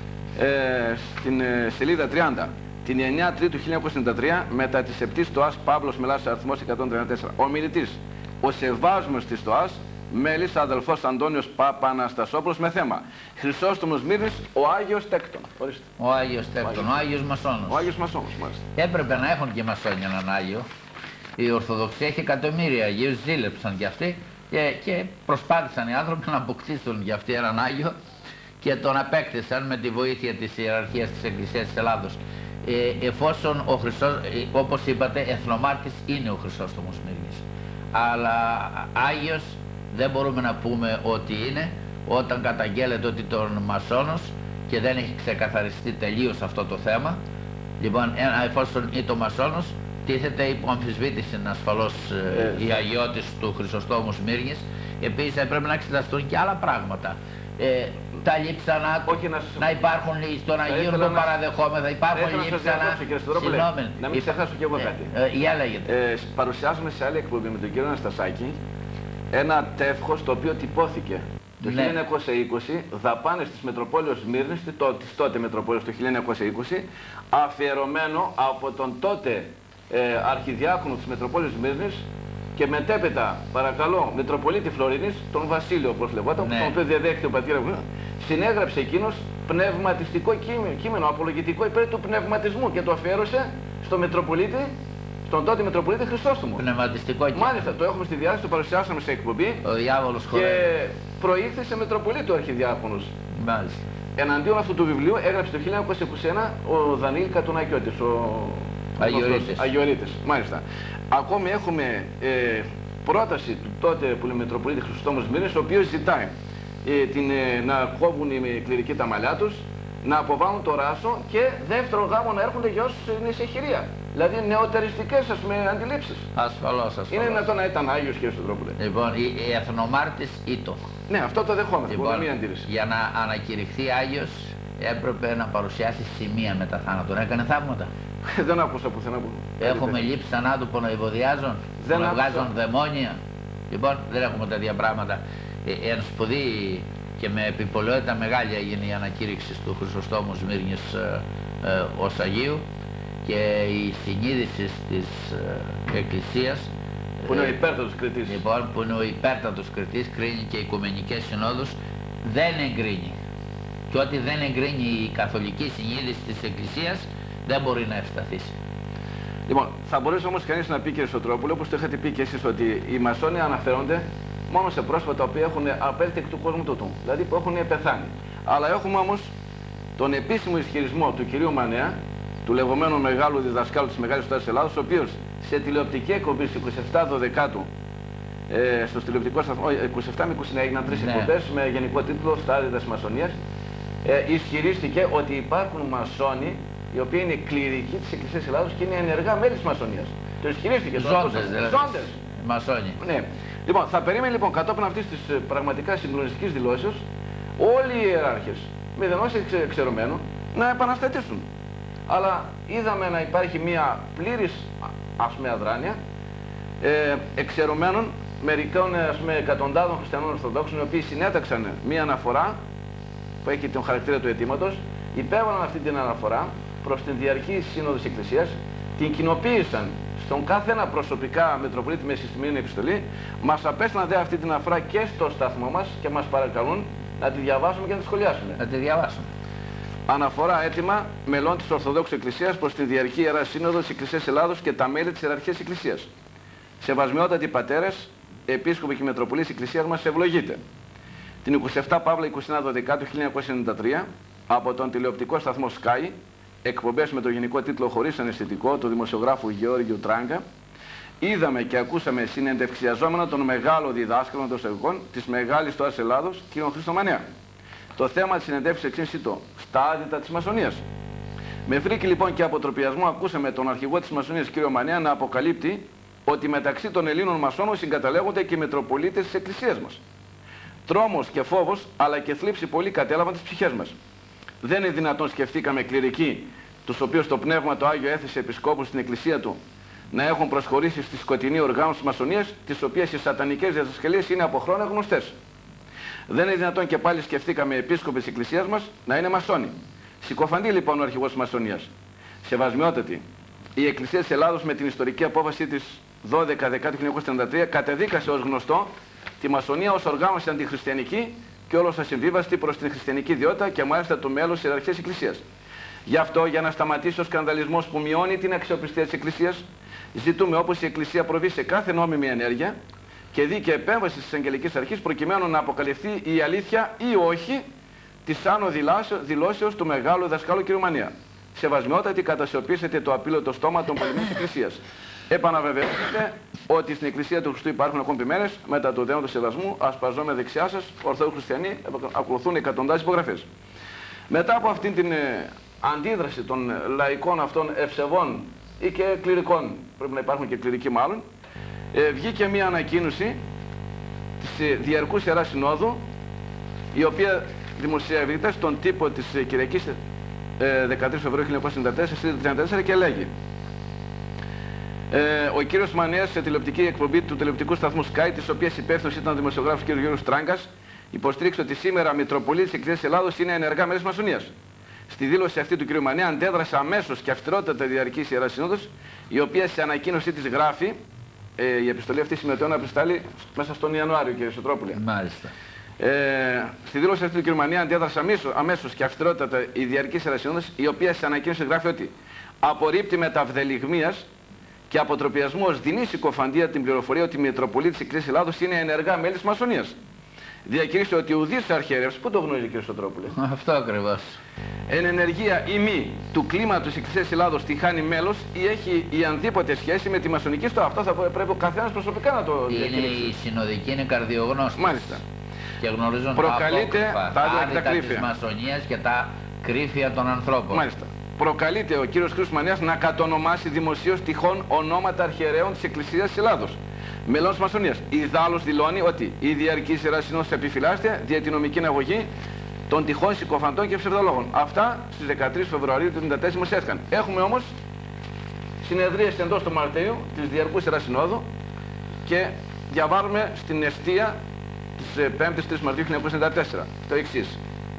στην σελίδα 30. Την 9 Τρίτου 1993 μετά τη Σεπτή Στοάς Παύλος Μελάς αριθμός 134. Ο μιλητής, ο Σεβάσμος της Στοάς, μέλης αδελφός Αντώνιος Παπαναστασόπουλος με θέμα Χρυσόστομος Σμύρνης, ο Άγιος Τέκτον. Ορίστε. Ο Άγιος Τέκτον, ο Άγιος Μασόνος. Ο Άγιος Μασόνος, μάλιστα. Έπρεπε να έχουν και Μασόνια έναν Άγιο. Η Ορθοδοξία έχει εκατομμύρια Αγίους, ζήλεψαν κι αυτοί και προσπάθησαν οι άνθρωποι να αποκτήσουν κι αυτοί έναν Άγιο και τον απέκτησαν με τη βοήθεια της ιεραρχίας της Εκκλησίας της Ελλάδος. Εφόσον όπως είπατε, εθνομάρτης είναι ο Χρυσόστομος Σμύρνης. Αλλά Άγιος δεν μπορούμε να πούμε ότι είναι όταν καταγγέλλεται ότι τον μασόνος και δεν έχει ξεκαθαριστεί τελείως αυτό το θέμα. Λοιπόν, εφόσον είναι το μασόνος, τίθεται υπό αμφισβήτηση ασφαλώς η αγιότης του Χρυσοστόμου Σμύρνης. Επίσης πρέπει να εξεταστούν και άλλα πράγματα. Τα λείψανα να υπάρχουν στον Αγίον των παραδεχόμεθα, υπάρχουν λείψανα. Συγγνώμη, να μην ξεχάσω κι εγώ κάτι. Για λέγεται. Παρουσιάζουμε σε άλλη εκπομπή με τον κύριο Αναστασάκη ένα τεύχος το οποίο τυπώθηκε το 1920, δαπάνες της Μετροπόλεως Σμύρνης, της τότε Μετροπόλεως το 1920, αφιερωμένο από τον τότε αρχιδιάκονο της Μετροπόλεως Σμύρνης και μετέπειτα, παρακαλώ, Μητροπολίτη Φλωρινής, τον Βασίλειο όπως λεγόταν, τον οποίο διαδέχεται ο πατήρ, συνέγραψε εκείνος πνευματιστικό κείμενο, απολογητικό υπέρ του πνευματισμού και το αφιέρωσε στο Μητροπολίτη, στον τότε Μητροπολίτη Χρυσόστομο. Πνευματιστικό κείμενο. Μάλιστα, το έχουμε στη διάθεση, το παρουσιάσαμε σε εκπομπή. Ο διάβολος χωράει. Και προήλθε σε Μητροπολίτη ο Αρχιδιάκονος. Μάλιστα. Εναντίον αυτού του βιβλίου έγραψε το 1921 ο Δανίλ Κατουνακιώτης, ο Αγιορείτης. Μάλιστα. Ακόμη έχουμε πρόταση του τότε που λέει Μητροπολίτη Χρυσόστομου Σμύρνης, ο οποίος ζητάει να κόβουν οι κληρικοί τα μαλλιά τους, να αποβάλουν το ράσο και δεύτερο γάμο να έρχονται για όσους είναι σε χειρία. Δηλαδή νεοτεριστικές αντιλήψεις. Ασφαλώς. Είναι δυνατόν να ήταν Άγιος, κύριε Σωτρόπουλε? Λοιπόν, η εθνομάρτης ήτο. Ναι, αυτό το δεχόμαστε. Λοιπόν, μία αντίρρηση. για να ανακηρυχθεί Άγιος έπρεπε να παρουσιάσει σημεία μετά θάνατον. Έκανε θαύματα. Δεν άκουσα πουθενά που. Έχουμε λήψει θανάτου που να υποδιάζουν, που να βγάζουν δαιμόνια. Λοιπόν, δεν έχουμε τέτοια πράγματα. Εν σπουδή και με επιπολαιότητα μεγάλη έγινε η ανακήρυξη του Χρυσοστόμου Σμύρνης ως Αγίου και η συνείδηση της Εκκλησίας που είναι ο υπέρτατος κριτής. Λοιπόν, που είναι ο υπέρτατος κριτής, κρίνει και οικουμενικές συνόδους, δεν εγκρίνει. Και ό,τι δεν εγκρίνει η καθολική συνείδηση της Εκκλησίας δεν μπορεί να ευσταθήσει. Λοιπόν, θα μπορούσε όμως κανείς να πει, κύριε Σωτρόπουλο, όπως το είχατε πει και εσείς, ότι οι μασόνοι αναφέρονται μόνο σε πρόσωπα που έχουν απέλθει εκ του κόσμου τούτου, δηλαδή που έχουν πεθάνει. Αλλά έχουμε όμως τον επίσημο ισχυρισμό του κυρίου Μανέα, του λεγόμενου μεγάλου διδασκάλου της Μεγάλης Ιστορίας της Ελλάδος, ο οποίος σε τηλεοπτική εκπομπή στις 27/12 στο τηλεοπτικό σταθμό, 27 με 29 έγιναν 3 εκπομπές με γενικό τίτλο «Στα άδυτα της Μασονίας», ισχυρίστηκε ότι υπάρχουν μασόνοι οι οποίοι είναι κληρικοί της Εκκλησίας Ελλάδος και είναι ενεργά μέλη της Μασονίας. Το ισχυρίστηκε. Ζώντες δηλαδή. Ζώντες. Μασόνοι. Ναι. Λοιπόν, θα περίμενε λοιπόν κατόπιν αυτής της πραγματικά συγκλονιστικής δηλώσεως όλοι οι ιεράρχες, μηδενός εξαιρωμένου, να επαναστατήσουν. Αλλά είδαμε να υπάρχει μια πλήρης αδράνεια εξαιρωμένων μερικών εκατοντάδων χριστιανών Ορθοδόξων, οι οποίοι συνέταξαν μια αναφορά που έχει τον χαρακτήρα του αιτήματος, υπέβαλαν αυτή την αναφορά προς την διαρκή Σύνοδο της Εκκλησίας, την κοινοποίησαν στον κάθε ένα προσωπικά Μητροπολίτη με συστημένη επιστολή, μας απέστειλαν δε αυτή την αναφορά και στο σταθμό μας και μας παρακαλούν να τη διαβάσουμε και να τη σχολιάσουμε. Να τη διαβάσουμε. Αναφορά έτοιμα μελών της Ορθοδόξου Εκκλησίας προς την Διαρκή Ιερά Σύνοδο της Εκκλησίας Ελλάδος και τα μέλη της Ιεραρχίας Εκκλησίας. Σεβασμιότατοι πατέρες, επίσκοποι και Μητροπολίτες της Εκκλησίας μας, ευλογείτε. Την 27 Παύλα 29/12 του 1993 από τον τηλεοπτικό σταθμό Sky, εκπομπές με το γενικό τίτλο «Χωρίς αναισθητικό» του δημοσιογράφου Γεώργιου Τράγκα, είδαμε και ακούσαμε συνεντευξιαζόμενο τον μεγάλο διδάσκαλο των εισαγωγικών της Μεγάλης Ιστορίας Ελλάδος, κ. Χρήστο Μανέα. Το θέμα της συνεντεύξης εξήνσιτο στα άδυτα της Μασονίας. Με φρίκη λοιπόν και αποτροπιασμό ακούσαμε τον αρχηγό της Μασονίας, κ. Μανέα, να αποκαλύπτει ότι μεταξύ των Ελλήνων Μασόνων συγκαταλέγονται και οι Μητροπολίτες της Εκκλησίας μας. Τρόμος και φόβος αλλά και θλίψη πολύ κατέλαβαν τις ψυχές μας. Δεν είναι δυνατόν, σκεφτήκαμε, κληρικοί, τους οποίους το Πνεύμα το Άγιο έθεσε επισκόπους στην Εκκλησία του, να έχουν προσχωρήσει στη σκοτεινή οργάνωση της Μασονίας, τις οποίες οι σατανικές διδασκαλίες είναι από χρόνια γνωστές. Δεν είναι δυνατόν, και πάλι σκεφτήκαμε, επίσκοποι της Εκκλησίας μας να είναι Μασόνοι. Συκοφαντεί λοιπόν ο αρχηγός της Μασονίας. Σεβασμιότατη, η Εκκλησία της Ελλάδος με την ιστορική απόφαση της 12/10/1933 κατεδίκασε ως γνωστό τη Μασονία ως οργάνωση αντιχριστιανική και όλος ασυμβίβαστη προς την χριστιανική ιδιότητα και μάλιστα το μέλος της Ιεραρχίας Εκκλησίας. Γι' αυτό, για να σταματήσει ο σκανδαλισμός που μειώνει την αξιοπιστία της Εκκλησίας, ζητούμε, όπως η Εκκλησία προβεί σε κάθε νόμιμη ενέργεια και δίκαιη επέμβαση της Αγγελικής Αρχής, προκειμένου να αποκαλυφθεί η αλήθεια ή όχι της άνω δηλώσεως του μεγάλου δασκάλου κ. Μανέα. Σεβασμιότατη, κατασιωπήσετε το απείλωτο στόμα των πολεμών της Εκκλησίας. Επαναβεβαιώσετε ότι στην Εκκλησία του Χριστού υπάρχουν ακόμη ποιμένες μετά το δέον του σεβασμού, ασπαζόμενοι δεξιά σας, Ορθόδοξοι Χριστιανοί, ακολουθούν εκατοντάδες υπογραφές. Μετά από αυτήν την αντίδραση των λαϊκών αυτών ευσεβών ή και κληρικών, πρέπει να υπάρχουν και κληρικοί μάλλον, βγήκε μια ανακοίνωση της Διαρκούς Ιεράς Συνόδου, η οποία δημοσιεύεται στον τύπο της Κυριακής 13 Φεβρουαρίου 1994, σελίδα 34, και λέγει: ο κύριος Μανέας, σε τηλεοπτική εκπομπή του τηλεοπτικού σταθμού Sky, της οποίας υπεύθυνος ήταν ο δημοσιογράφος κ. Γιώργος Τράγκας, υποστήριξε ότι σήμερα Μητροπολίτης της Εκκλησίας Ελλάδος είναι ενεργά μέλη της Μασονίας. Στη δήλωση αυτή του κ. Μανέα αντέδρασε αμέσως και αυστηρότατα Διαρκής Ιεράς Σύνοδος, η οποία σε ανακοίνωσή της γράφει, η επιστολή αυτή συμμετέχει να επιστάλει μέσα στον Ιανουάριο, κ. Σωτρόπουλε. Μάλιστα. Στη δήλωση αυτή του κ. Μανέα αντέδρασε αμέσως και αυστηρότατα η Διαρκής Ιεράς Σύνοδος, η οποία σε ανακοίνωση γράφει ότι απορρίπτει με ταυδελιγμίας και αποτροπιασμό ως δεινή συκοφαντία την πληροφορία ότι η Μητροπολίτης της Εκκλησίας Ελλάδος είναι ενεργά μέλη της Μασονίας. Διακήρυξε ότι ουδής αρχιερεύς, πού το γνωρίζει κ. Σωτρόπουλε, Αυτό ακριβώς, εν ενεργεία ή μη του κλίματος της Εκκλησίας Ελλάδος τη χάνει μέλος ή έχει η ανδήποτε σχέση με τη μασονική στο. Αυτό θα πρέπει ο καθένας προσωπικά να το διακηρύξει. η συνοδική είναι καρδιογνώστης. Μάλιστα. Και γνωρίζουν προκαλείται τα άδεια και τα άδυτα της κρύφια Μασονίας και τα κρύφια των ανθρώπων. Μάλιστα. προκαλείται ο κύριος Χρήστος Μανέας να κατονομάσει δημοσίως τυχόν ονόματα αρχιερέων της Εκκλησίας της Ελλάδος, μελών της Μασονίας. Ιδάλλως δηλώνει ότι η διαρκής Ιερά Σύνοδος επιφυλάσσεται δια την νομική αγωγή των τυχόν συκοφαντών και ψευδολόγων. Αυτά στις 13 Φεβρουαρίου του 1994 δημοσιεύτηκαν. Έχουμε όμως συνεδρίες εντός του Μαρτίου της Διαρκούς Ιεράς Συνόδου και διαβάζουμε στην εστία της 5ης 3 Μαρτίου 1994 το εξής.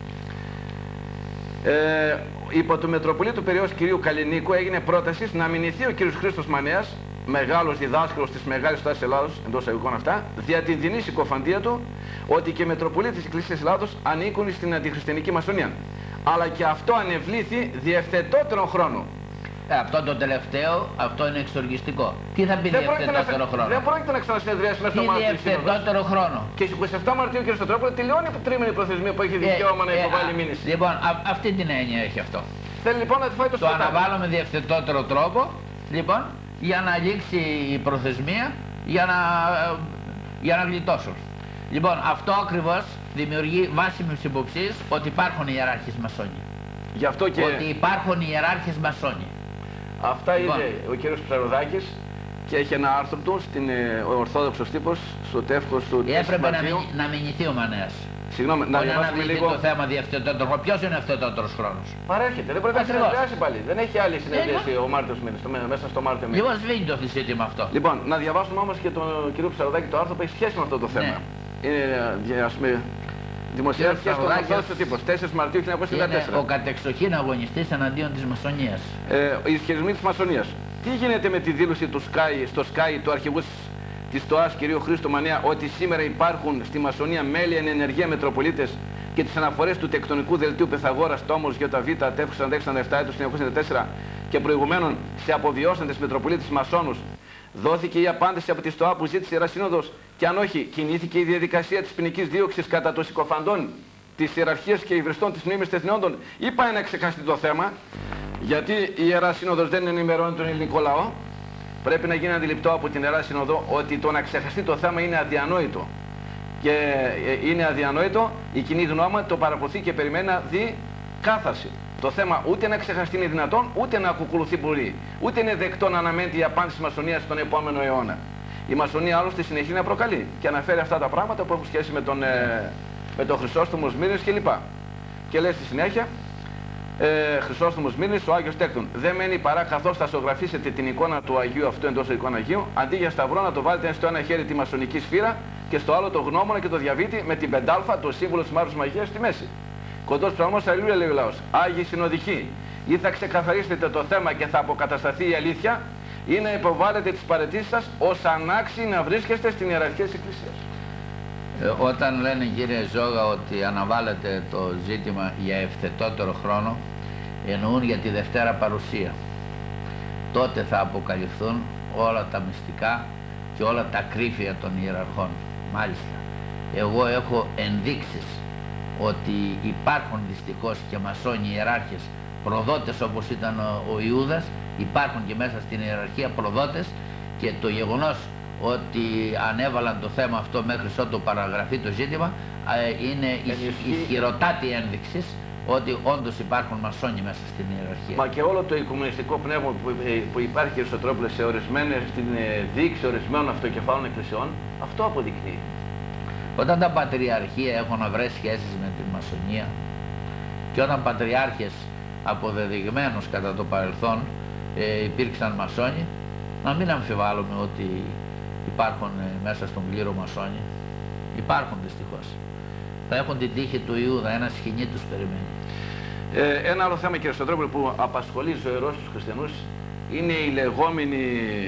Υπό του Μητροπολίτου Περιός κυρίου Καλλινίκου έγινε πρόταση να μηνυθεί ο κύριος Χρήστος Μανέας, μεγάλος διδάσκαλος της Μεγάλης Στάσης Ελλάδος, εντός εικόνων αυτά, δια την δεινή συκοφαντία του ότι και οι Μητροπολίτες της Εκκλησίας Ελλάδος ανήκουν στην αντιχριστιανική μασονία. Αλλά και αυτό ανεβλήθη διευθετότερον χρόνο. Αυτό το τελευταίο, αυτό είναι εξοργιστικό. Τι θα πει διευθετότερο χρόνο? Δεν πρόκειται να ξανασυνεδριάσει μέσα στο Μάρτιο. Τι διευθετότερο χρόνο? Και στις 27 Μαρτίου, κύριε Στοτρόπουλο, τελειώνει η τρίμηνη προθεσμία που έχει δικαίωμα να υποβάλει μήνυση. Λοιπόν, αυτή την έννοια έχει αυτό. Θέλει λοιπόν να τη φάει το σπιτάκι. Το αναβάλω με διευθετότερο τρόπο, λοιπόν, για να λήξει η προθεσμία, για να γλιτώσουν. Λοιπόν, αυτό ακριβώς δημιουργεί βάσιμες υποψίες ότι υπάρχουν ιεράρχες μασόνοι. Γι' αυτό και... Ότι υπάρχουν ιεράρχες μασόνοι. Αυτά είδε ο κύριος Ψαροδάκης και έχει ένα άρθρο του στην Ορθόδοξος Τύπος, στο τεύχος του 4 Μαρτίου. Έπρεπε να μηνυθεί ο Μανέας. Συγγνώμη, να διαβάσουμε λίγο το θέμα διευθετότερο. Ποιος είναι αυτός χρόνος? Παρέχεται, δεν πρέπει να συνεδριάσει πάλι. Δεν έχει άλλη συνεδρίαση ο Μάρτιος μήνας, μέσα στο Μάρτιο μήνα. Λοιπόν, σβήνει το ζήτημα αυτό. Λοιπόν, να διαβάσουμε όμως και τον κύριο Ψαροδάκη το άρθρο που έχει σχέση με αυτό το θέμα. Είναι, δημοσιεύτηκε στον Ορθόδοξο Τύπος, 4 Μαρτίου 1994. Είναι ο κατεξοχήν αγωνιστής εναντίον της μασονίας. Οι ισχυρισμοί της μασονίας. Τι γίνεται με τη δήλωση του στο Sky του αρχηγού της ΤΟΑΣ κ. Χρήστο Μανέα ότι σήμερα υπάρχουν στη μασονία μέλη εν ενεργεία μετροπολίτες και τις αναφορές του τεκτονικού δελτίου Πεθαγόρας τόμος ΙΒ τεύχους 46-47 έτους 1994 και προηγουμένων σε αποβιώσαντες μετροπολίτες μασόνους? Δόθηκε η απάντηση από τη ΣΤΟΑ που ζήτησε η Ιερά Σύνοδος, και αν όχι, κινήθηκε η διαδικασία της ποινικής δίωξης κατά των συκοφαντών της ιεραρχίας και υβριστών της μνήμης τεθνεόντων, ή πάει να ξεχαστεί το θέμα? Γιατί η Ιερά Σύνοδος δεν ενημερώνει τον ελληνικό λαό. Πρέπει να γίνει αντιληπτό από την Ιερά Σύνοδο ότι το να ξεχαστεί το θέμα είναι αδιανόητο. Και είναι αδιανόητο, η κοινή γνώμη το παρακολουθεί και περιμένει να δει κάθαρση. Το θέμα ούτε να ξεχαστεί είναι δυνατόν, ούτε να ακολουθεί μπορεί. Ούτε είναι δεκτό να αναμένει η απάντηση της μασονίας στον επόμενο αιώνα. Η μασονία άλλωστε συνεχίζει να προκαλεί και αναφέρει αυτά τα πράγματα που έχουν σχέση με τον Χρυσόστομο Σμύρνης κλπ. Και λέει στη συνέχεια, Χρυσόστομος Σμύρνης, ο Άγιος Τέκτων. Δεν μένει παρά καθώς θα ζωγραφίσετε την εικόνα του Αγίου αυτού εντός εικόνα Αγίου, αντί για σταυρό να το βάλετε στο ένα χέρι τη μασονική σφύρα και στο άλλο το γνώμονα και το διαβήτη με την πεντάλφα, το σύμβολο της Μαύρης Μαγείας στη μέση. Κοντός ψαλμός, αλληλούια, λέει ο λαός. Άγιοι συνοδικοί, ή θα ξεκαθαρίσετε το θέμα και θα αποκατασταθεί η αλήθεια, ή να υποβάλλετε τις παραιτήσεις σας ως ανάξιοι να βρίσκεστε στην ιεραρχία της Εκκλησίας. Όταν λένε, κύριε Ζώγα, ότι αναβάλλεται το ζήτημα για ευθετότερο χρόνο, εννοούν για τη Δευτέρα Παρουσία. Τότε θα αποκαλυφθούν όλα τα μυστικά και όλα τα κρύφια των ιεραρχών. Μάλιστα, εγώ έχω ενδείξεις ότι υπάρχουν δυστυχώς και μασόνοι ιεράρχες προδότες όπως ήταν ο Ιούδας, υπάρχουν και μέσα στην ιεραρχία προδότες, και το γεγονός ότι ανέβαλαν το θέμα αυτό μέχρι ότου παραγραφεί το ζήτημα είναι ισχυροτάτη ένδειξη ότι όντως υπάρχουν μασόνοι μέσα στην ιεραρχία. Μα και όλο το οικουμενιστικό πνεύμα που υπάρχει, κύριε Στοτρόπουλε, σε στην δίκηση ορισμένων αυτοκεφάλων εκκλησιών, αυτό αποδεικνύει. Όταν τα πατριαρχία έχουν βρει σχέσεις με τη μασονία και όταν πατριάρχες αποδεδειγμένους κατά το παρελθόν υπήρξαν μασόνοι, να μην αμφιβάλλουμε ότι υπάρχουν μέσα στον κλήρο μασόνοι. Υπάρχουν δυστυχώς. Θα έχουν την τύχη του Ιούδα, ένα σκηνή τους περιμένει. Ένα άλλο θέμα, κύριε Στοτρόπουλε, που απασχολεί ζωηρός τους χριστιανούς είναι η λεγόμενη,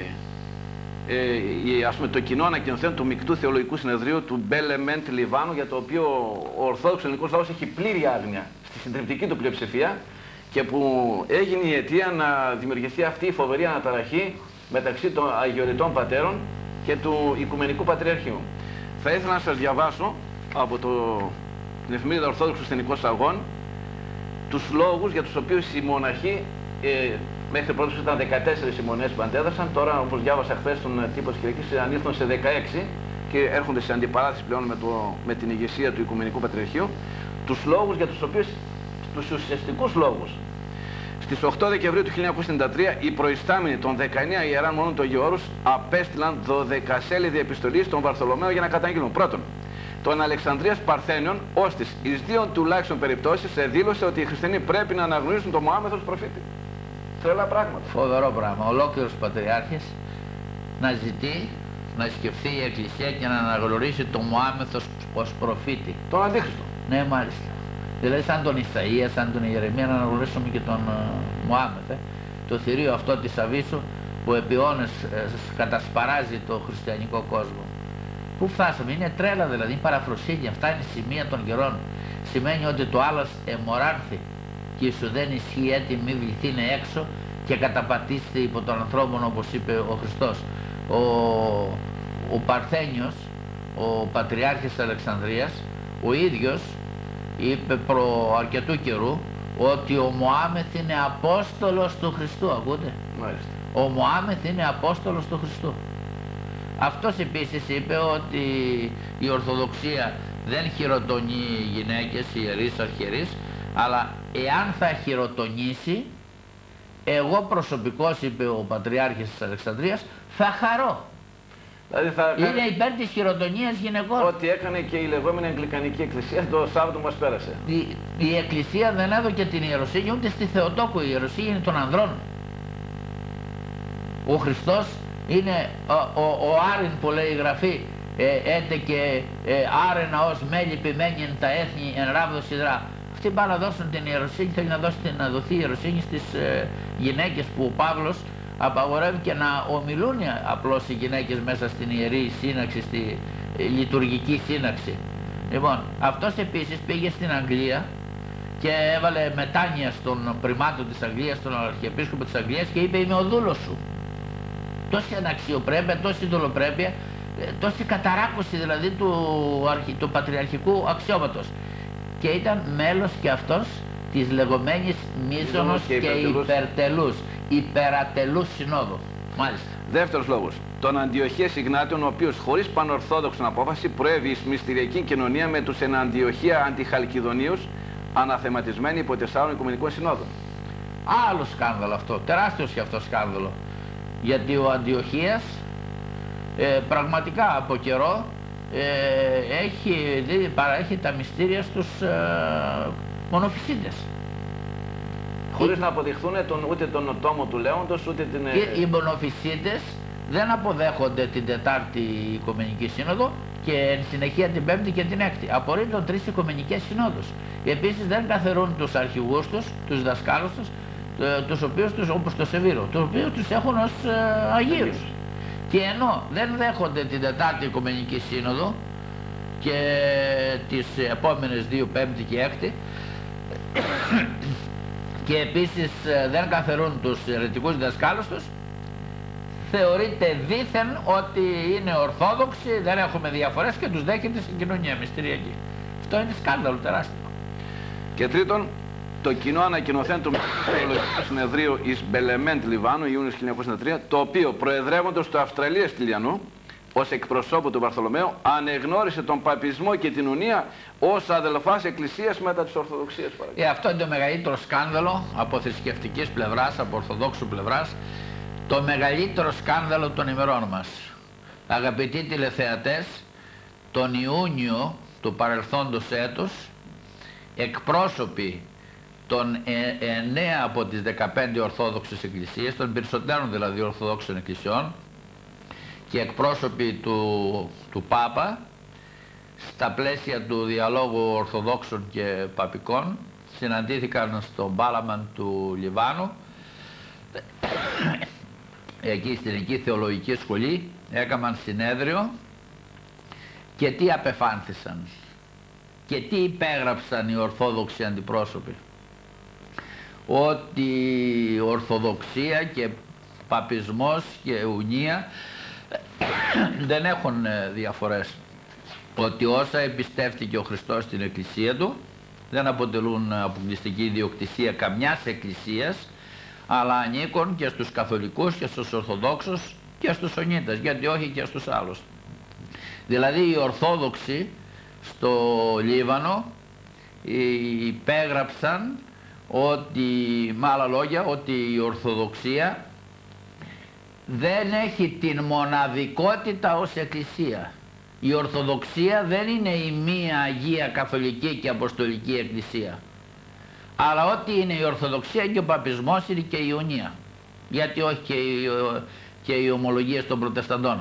ας πούμε, το κοινό ανακοινωθέν του Μεικτού Θεολογικού Συνεδρίου του Μπέλεμεντ Λιβάνου, για το οποίο ο Ορθόδοξος ελληνικός λαός έχει πλήρη άγνοια στη συντριπτική του πλειοψηφία και που έγινε η αιτία να δημιουργηθεί αυτή η φοβερή αναταραχή μεταξύ των Αγιοριτών Πατέρων και του Οικουμενικού Πατριαρχείου. Θα ήθελα να σας διαβάσω από την εφημερίδα Ορθόδοξος Χριστιανικός Αγών τους λόγους για τους οποίους οι μοναχοί, μέχρι πρώτος ήταν 14 οι μονές που αντέδρασαν, τώρα όπως διάβασα χθες στον τύπο της Κυριακής ανήλθαν σε 16 και έρχονται σε αντιπαράθεση πλέον με την ηγεσία του Οικουμενικού Πατριαρχείου, τους λόγους για τους οποίους, τους ουσιαστικούς λόγους. Στις 8 Δεκεμβρίου του 1993 οι προϊστάμενοι των 19 ιεράν μονών του Αγίου Όρους απέστειλαν 12σέλιδη επιστολή στον Βαρθολομαίο για να καταγγείλουν. Πρώτον, τον Αλεξανδρίας Παρθένιον, ώστις εις δύο τουλάχιστον περιπτώσεις δήλωσε ότι οι χριστιανοί πρέπει να αναγνωρίσουν τον Μωάμεθ ως προφήτη. Τρελά πράγματα. Φοβερό πράγμα. Ολόκληρος πατριάρχης να ζητεί, να σκεφτεί η Εκκλησία και να αναγνωρίσει τον Μωάμεθ ως προφήτη. Τον Αντίχριστο. Ναι, μάλιστα. Δηλαδή σαν τον Ισαΐα, σαν τον Ιερεμία να αναγνωρίσουμε και τον Μωάμεθ. Το θηρίο αυτό της Αβίσου που επί αιώνες κατασπαράζει το χριστιανικό κόσμο. Πού φτάσαμε, είναι τρέλα δηλαδή, είναι παραφροσύνη, αυτά είναι σημεία των καιρών. Σημαίνει ότι το άλλος εμοράνθη και σου δεν ισχύει έτοιμη μη βληθήνε έξω και καταπατήστε υπό των ανθρώπων, όπως είπε ο Χριστός. Ο Παρθένιος, ο Πατριάρχης Αλεξανδρίας, ο ίδιος είπε προ αρκετού καιρού ότι ο Μωάμεθ είναι Απόστολος του Χριστού, ακούτε. Μάλιστα. Ο Μωάμεθ είναι Απόστολος του Χριστού. Αυτός επίσης είπε ότι η Ορθοδοξία δεν χειροτονεί γυναίκες, ιερείς, αρχιερείς, αλλά εάν θα χειροτονήσει, εγώ προσωπικώς, είπε ο Πατριάρχης της Αλεξανδρίας, θα χαρώ. Δηλαδή θα είναι υπέρ της χειροτονίας γυναικών. Ό,τι έκανε και η λεγόμενη Αγγλικανική Εκκλησία το Σάββατο μας πέρασε. Η Εκκλησία δεν έδωκε την ιεροσύνη ούτε στη Θεοτόκο, η ιεροσύνη είναι των ανδρών. Ο Χριστός είναι ο Άρην που λέει η Γραφή, έτε και άρενα ως μέλη ποιμένη εν τα έθνη εν ράβδο σιδρά. Αυτοί πάνε να δώσουν την ιεροσύνη, θέλει να δοθεί η ιεροσύνη στις γυναίκες που ο Παύλος απαγορεύει και να ομιλούν απλώς οι γυναίκες μέσα στην ιερή σύναξη, στη λειτουργική σύναξη. Λοιπόν, αυτός επίσης πήγε στην Αγγλία και έβαλε μετάνοια στον πριμάτο της Αγγλίας, στον αρχιεπίσκοπο της Αγγλίας και είπε είμαι ο δούλος σου. Τόση αναξιοπρέπεια, τόση δολοπρέπεια, τόση καταράκωση δηλαδή του πατριαρχικού αξιώματος. Και ήταν μέλος και αυτός της λεγόμενης μίζωνος και υπερατελούς συνόδου. Μάλιστα. Δεύτερος λόγος. Τον Αντιοχία Ιγνάτιον, ο οποίος χωρίς πανορθόδοξον απόφαση προέβη εις μυστηριακή κοινωνία με τους εν Αντιοχία αντιχαλκιδονίους, αναθεματισμένοι υπό 4 Οικουμενικών Συνόδων. Άλλο σκάνδαλο αυτό, τεράστιος και αυτό σκάνδαλο. Γιατί ο Αντιοχίας πραγματικά από καιρό παραέχει τα μυστήρια στους μονοφυσίτες. Χωρίς να αποδειχθούν ούτε τον τόμο του Λέοντος, ούτε την... Οι μονοφυσίτες δεν αποδέχονται την 4η Οικουμενική Σύνοδο και εν συνεχεία την 5η και την 6η. Απορρίπτουν 3 Οικουμενικές Συνόδους. Επίσης δεν καθερούν τους αρχηγούς τους, τους δασκάλους τους, τους οποίους όπως το Σεβίρο, τους οποίους τους έχουν ως Αγίους. Και ενώ δεν δέχονται την 4η Οικουμενική Σύνοδο και τις επόμενες 2, 5η και 6η, και επίσης δεν καθερούν τους αιρετικούς διδασκάλους τους, θεωρείται δήθεν ότι είναι ορθόδοξοι, δεν έχουμε διαφορές και τους δέχεται στην κοινωνία μυστηριακή. Αυτό είναι σκάνδαλο τεράστιο. Και τρίτον, το κοινό ανακοινωθέν του Θεολογικού Συνεδρίου εις Μπελεμέντ Λιβάνου, Ιούνιος 1993, το οποίο προεδρεύοντας του Αυστραλίας Τηλιανού, ως εκπροσώπου του Βαρθολομαίου, ανεγνώρισε τον παπισμό και την ουνία ως αδελφάς εκκλησίας μετά της Ορθοδοξίας. Αυτό είναι το μεγαλύτερο σκάνδαλο από θρησκευτικής πλευράς, από ορθοδόξου πλευράς, το μεγαλύτερο σκάνδαλο των ημερών μας. Αγαπητοί τηλεθεατές, τον Ιούνιο του παρελθόντος έτους, εκπρόσωποι των 9 από τις 15 Ορθόδοξες Εκκλησίες, των περισσότερων δηλαδή Ορθοδόξων Εκκλησιών, και εκπρόσωποι του Πάπα, στα πλαίσια του διαλόγου Ορθοδόξων και Παπικών, συναντήθηκαν στον Πάλαμαν του Λιβάνου, εκεί στην εκεί θεολογική σχολή, έκαναν συνέδριο και τι απεφάνθησαν και τι υπέγραψαν οι Ορθόδοξοι αντιπρόσωποι? Ότι Ορθοδοξία και Παπισμός και Ουνία δεν έχουν διαφορές, ότι όσα εμπιστεύτηκε ο Χριστός στην Εκκλησία του δεν αποτελούν αποκλειστική ιδιοκτησία καμιάς εκκλησίας, αλλά ανήκουν και στους καθολικούς και στους Ορθοδόξους και στους Σουνίτες, γιατί όχι και στους άλλους. Δηλαδή οι Ορθόδοξοι στο Λίβανο υπέγραψαν ότι, με άλλα λόγια, ότι η Ορθοδοξία δεν έχει την μοναδικότητα ως Εκκλησία. Η Ορθοδοξία δεν είναι η μία Αγία Καθολική και Αποστολική Εκκλησία. Αλλά ό,τι είναι η Ορθοδοξία και ο Παπισμός είναι και η Ιουνία. Γιατί όχι και οι ομολογίες των Προτεσταντών.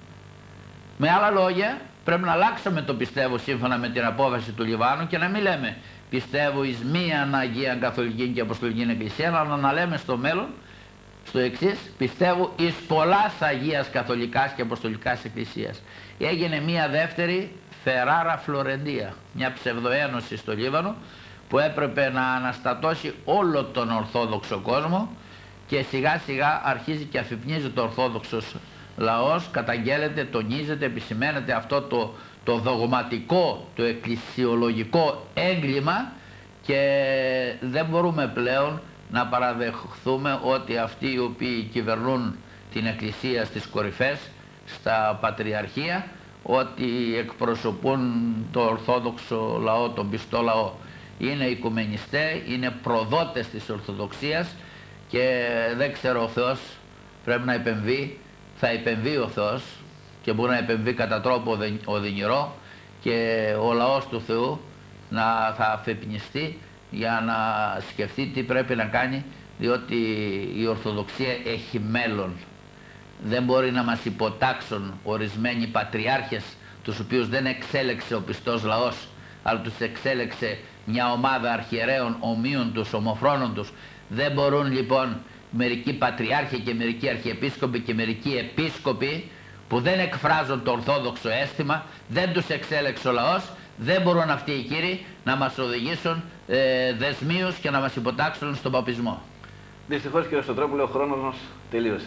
Με άλλα λόγια, πρέπει να αλλάξουμε το πιστεύω σύμφωνα με την απόφαση του Λιβάνου και να μην λέμε πιστεύω εις μίαν Αγία Καθολική και Αποστολική Εκκλησία, αλλά να λέμε στο μέλλον στο εξής, πιστεύω εις πολλάς Αγίας Καθολικάς και Αποστολικάς Εκκλησίας. Έγινε μία δεύτερη Φεράρα Φλωρεντία, μια ψευδοένωση στο Λίβανο που έπρεπε να αναστατώσει όλο τον Ορθόδοξο κόσμο και σιγά σιγά αρχίζει και αφυπνίζει το Ορθόδοξος λαός, καταγγέλλεται, τονίζεται, επισημαίνεται αυτό το δογματικό, το εκκλησιολογικό έγκλημα και δεν μπορούμε πλέον να παραδεχθούμε ότι αυτοί οι οποίοι κυβερνούν την Εκκλησία στις κορυφές, στα πατριαρχία, ότι εκπροσωπούν το Ορθόδοξο λαό, τον πιστό λαό. Είναι οικουμενιστές, είναι προδότες της Ορθοδοξίας και δεν ξέρω, ο Θεός πρέπει να επεμβεί, θα επεμβεί ο Θεός και μπορεί να επεμβεί κατά τρόπο οδυνηρό και ο λαός του Θεού θα αφεπνιστεί για να σκεφτεί τι πρέπει να κάνει, διότι η Ορθοδοξία έχει μέλλον. Δεν μπορεί να μας υποτάξουν ορισμένοι πατριάρχες, τους οποίους δεν εξέλεξε ο πιστός λαός, αλλά τους εξέλεξε μια ομάδα αρχιερέων ομοίων τους, ομοφρόνων τους. Δεν μπορούν λοιπόν μερικοί πατριάρχοι και μερικοί αρχιεπίσκοποι και μερικοί επίσκοποι που δεν εκφράζουν το ορθόδοξο αίσθημα, δεν τους εξέλεξε ο λαός, δεν μπορούν αυτοί οι κύριοι να μας οδηγήσουν δεσμίους και να μας υποτάξουν στον παπισμό. Δυστυχώς, κύριε Σωτρόπουλε, ο χρόνος μας τελείωσε.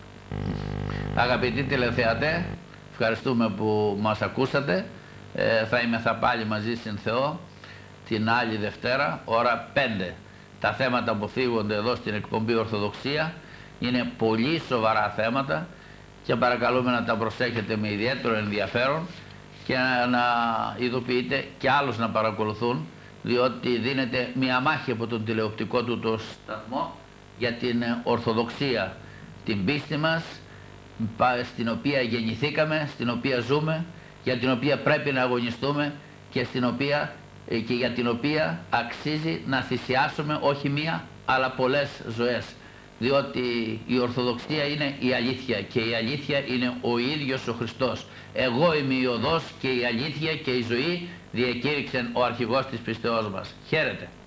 Αγαπητοί τηλεθεατές, ευχαριστούμε που μας ακούσατε. Θα πάλι μαζί συν Θεό την άλλη Δευτέρα, ώρα 5. Τα θέματα που θίγονται εδώ στην εκπομπή Ορθοδοξία είναι πολύ σοβαρά θέματα και παρακαλούμε να τα προσέχετε με ιδιαίτερο ενδιαφέρον και να ειδοποιείτε και άλλους να παρακολουθούν, διότι δίνεται μια μάχη από τον τηλεοπτικό του το σταθμό για την Ορθοδοξία, την πίστη μας, στην οποία γεννηθήκαμε, στην οποία ζούμε, για την οποία πρέπει να αγωνιστούμε και για την οποία αξίζει να θυσιάσουμε όχι μία αλλά πολλές ζωές, διότι η Ορθοδοξία είναι η αλήθεια και η αλήθεια είναι ο ίδιος ο Χριστός. Εγώ είμαι η οδός και η αλήθεια και η ζωή, διακήρυξε ο αρχηγός της πιστεώς μας. Χαίρετε.